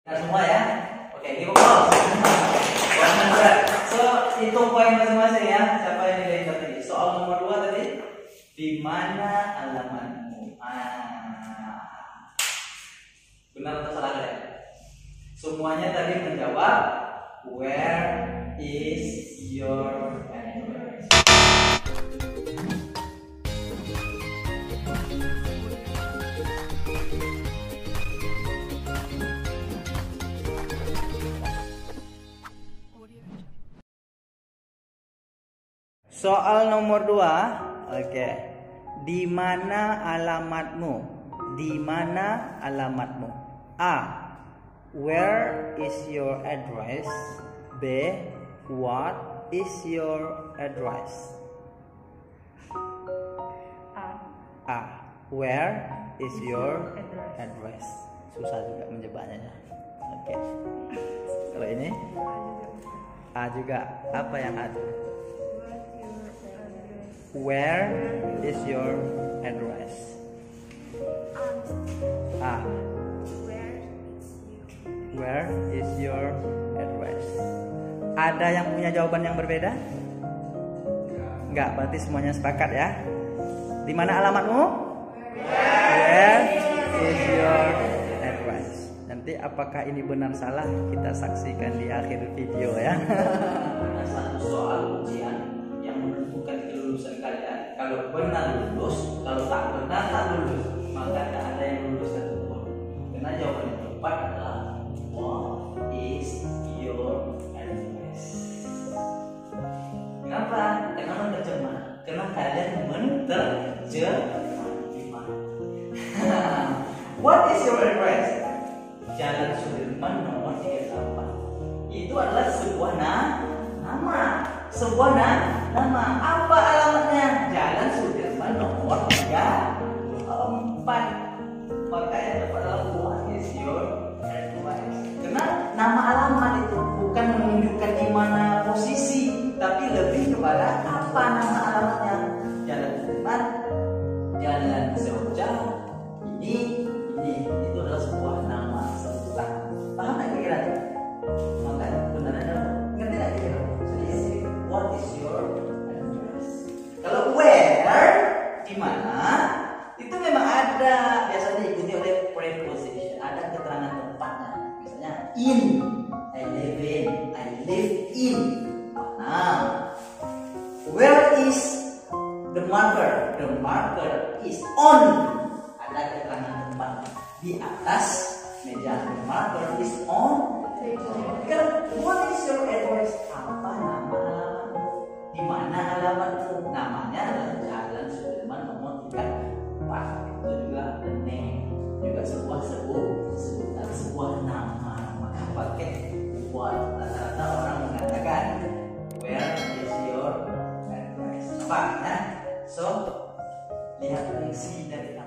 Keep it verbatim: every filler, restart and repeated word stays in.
Nah, semua ya. Oke, give a call. So, hitung poin masing-masing ya. Siapa yang nilai tadi? Soal nomor dua tadi. Di mana alamatmu? Ah. Benar atau salah ya? Semuanya tadi menjawab where is your address? Soal nomor dua, oke. Okay. Di mana alamatmu? Di mana alamatmu? A. Where is your address? B. What is your address? A. A. Where is your address? Susah juga menjebaknya ya. Oke. Okay. Kalau ini A juga. Apa yang A? Where is your address? A. Where is your address? Ada yang punya jawaban yang berbeda? Enggak, berarti semuanya sepakat ya. Di mana alamatmu? Where is your address? Nanti apakah ini benar salah kita saksikan di akhir video ya. Ada satu soal ujian yang menentukan kelulusan kalian. Kalau benar lulus, kalau tak benar tak lulus. Maka tak ada yang lulus dan turun. Karena jawaban yang tepat adalah what is your address? Kenapa? Karena menerjemah. Karena kalian menerjemah. What is your address? Jalan Sudirman nomor tiga puluh delapan. Itu adalah sebuah nama. Sebuah nama. Apa alamatnya? Jalan Sudirman nomor tiga puluh empat. Makanya tepat adalah what is your address? Karena nama alamat itu bukan menunjukkan di mana posisi, tapi lebih kepada apa nama alamatnya. Jalan Sudirman, Jalan Seroja, ini, ini, itu adalah sebuah nama sebutan. Paham nggak kira-kira? Makanya benarannya ngerti nggak kira-kira? Jadi what is your address? Kalau where, di mana? Itu memang ada, biasanya diikuti oleh preposition, ada keterangan tempatnya. Misalnya in, I live in, I live in. Nah, where is the marker? The marker is on. Ada keterangan tempatnya di atas meja. The marker is on. Kan, what is your address? Apa nama alamatmu? Di mana alamatmu? Namanya adalah Jalan Sudirman nomor tiga puluh empat. Itu juga the name, juga sebuah sebut sebutan, sebuah nama. Maka pakai what. Rata-rata orang mengatakan where is your address? Apa ya? So lihat fungsi dari